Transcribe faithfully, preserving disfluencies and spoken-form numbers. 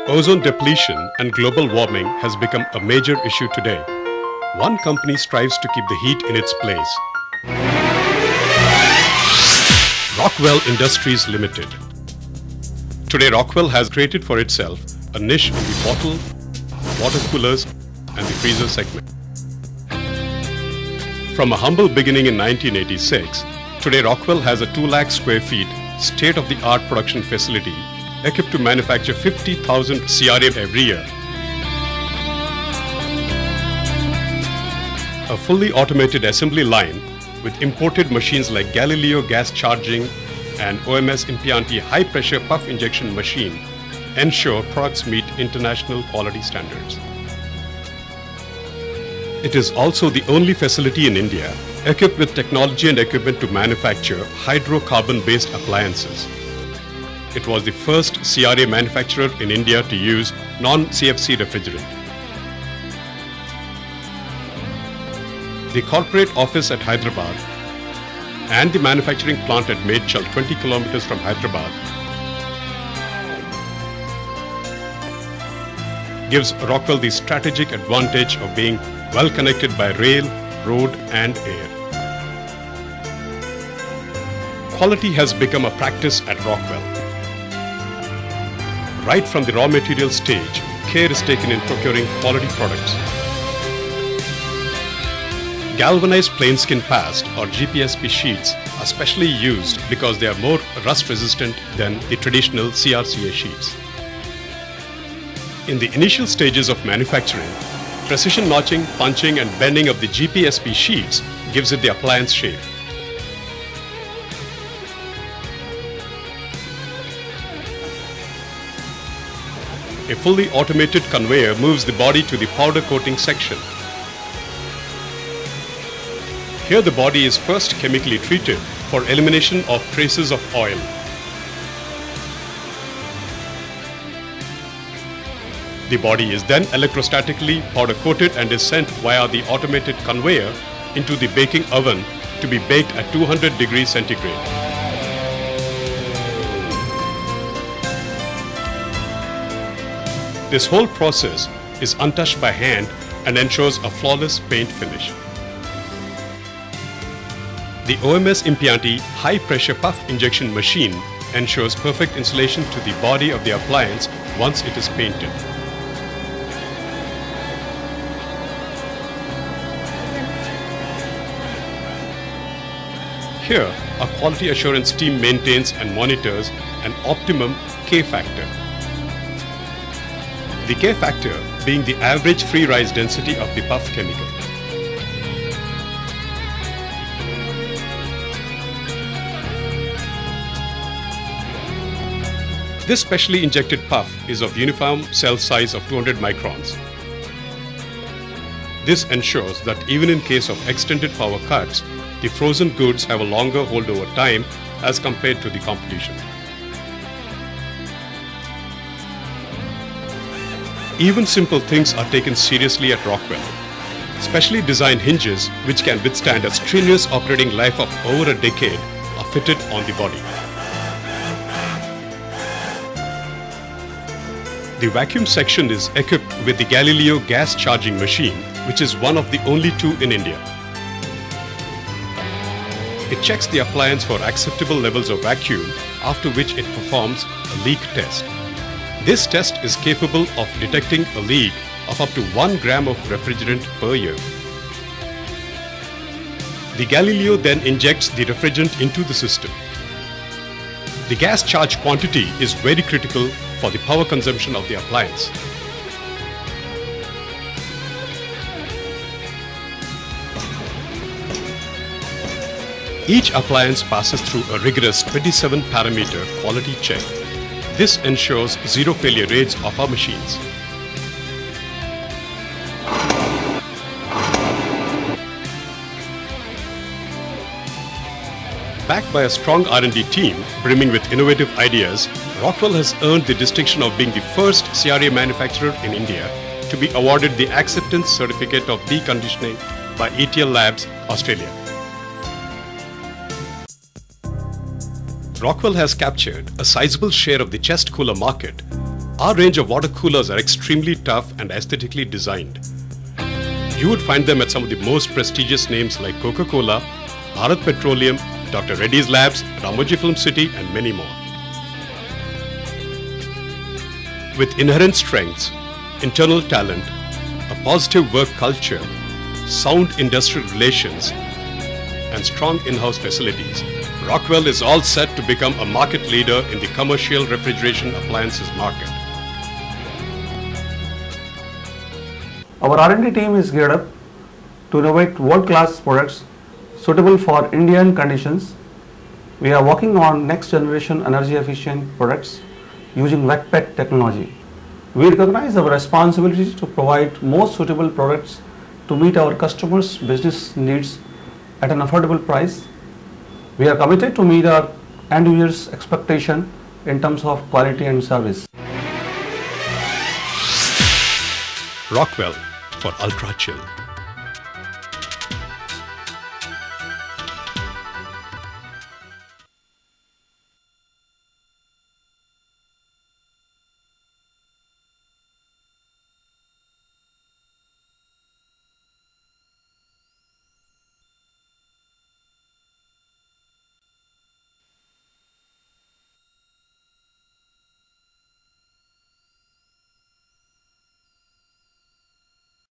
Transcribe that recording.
Ozone depletion and global warming has become a major issue today. One company strives to keep the heat in its place. Rockwell Industries Limited. Today, Rockwell has created for itself a niche in the bottle, water coolers and the freezer segment. From a humble beginning in nineteen eighty-six, today Rockwell has a two lakh square feet state-of-the-art production facility equipped to manufacture fifty thousand C R A every year. A fully automated assembly line with imported machines like Galileo gas charging and O M S Impianti high-pressure puff injection machine ensure products meet international quality standards. It is also the only facility in India equipped with technology and equipment to manufacture hydrocarbon-based appliances. It was the first C R A manufacturer in India to use non-C F C refrigerant. The corporate office at Hyderabad and the manufacturing plant at Medchal, twenty kilometers from Hyderabad, gives Rockwell the strategic advantage of being well connected by rail, road and air. Quality has become a practice at Rockwell. Right from the raw material stage, care is taken in procuring quality products. Galvanized plain skin past or G P S P sheets are specially used because they are more rust resistant than the traditional C R C A sheets. In the initial stages of manufacturing, precision notching, punching and bending of the G P S P sheets gives it the appliance shape. A fully automated conveyor moves the body to the powder coating section. Here the body is first chemically treated for elimination of traces of oil. The body is then electrostatically powder coated and is sent via the automated conveyor into the baking oven to be baked at two hundred degrees centigrade. This whole process is untouched by hand and ensures a flawless paint finish. The O M S Impianti high-pressure puff injection machine ensures perfect insulation to the body of the appliance once it is painted. Here, a quality assurance team maintains and monitors an optimum K factor. The K factor being the average free rise density of the puff chemical. This specially injected puff is of uniform cell size of two hundred microns. This ensures that even in case of extended power cuts, the frozen goods have a longer holdover time as compared to the competition. Even simple things are taken seriously at Rockwell. Specially designed hinges which can withstand a strenuous operating life of over a decade are fitted on the body. The vacuum section is equipped with the Galileo gas charging machine, which is one of the only two in India. It checks the appliance for acceptable levels of vacuum, after which it performs a leak test. This test is capable of detecting a leak of up to one gram of refrigerant per year. The Galileo then injects the refrigerant into the system. The gas charge quantity is very critical for the power consumption of the appliance. Each appliance passes through a rigorous twenty-seven parameter quality check. This ensures zero failure rates of our machines. Backed by a strong R and D team brimming with innovative ideas, Rockwell has earned the distinction of being the first C R A manufacturer in India to be awarded the Acceptance Certificate of Deconditioning by E T L Labs, Australia. Rockwell has captured a sizable share of the chest cooler market Our range of water coolers are extremely tough and aesthetically designed. You would find them at some of the most prestigious names like Coca-Cola, Bharat Petroleum, Doctor Reddy's Labs, Ramoji Film City, and many more. With inherent strengths, internal talent, a positive work culture, sound industrial relations, and strong in-house facilities, Rockwell is all set to become a market leader in the commercial refrigeration appliances market. Our R and D team is geared up to innovate world-class products suitable for Indian conditions. We are working on next-generation energy-efficient products using wet pack technology. We recognize our responsibility to provide most suitable products to meet our customers' business needs at an affordable price. We are committed to meet our end users' expectation in terms of quality and service. Rockwell for Ultra Chill.